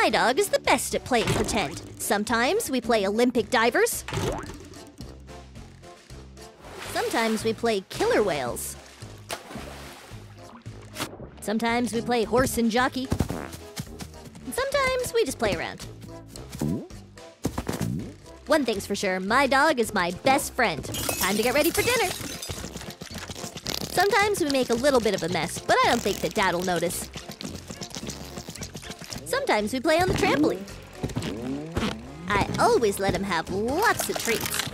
My dog is the best at playing pretend. Sometimes we play Olympic divers. Sometimes we play killer whales. Sometimes we play horse and jockey. And sometimes we just play around. One thing's for sure, my dog is my best friend. Time to get ready for dinner. Sometimes we make a little bit of a mess, but I don't think that Dad'll notice. Sometimes we play on the trampoline. I always let him have lots of treats.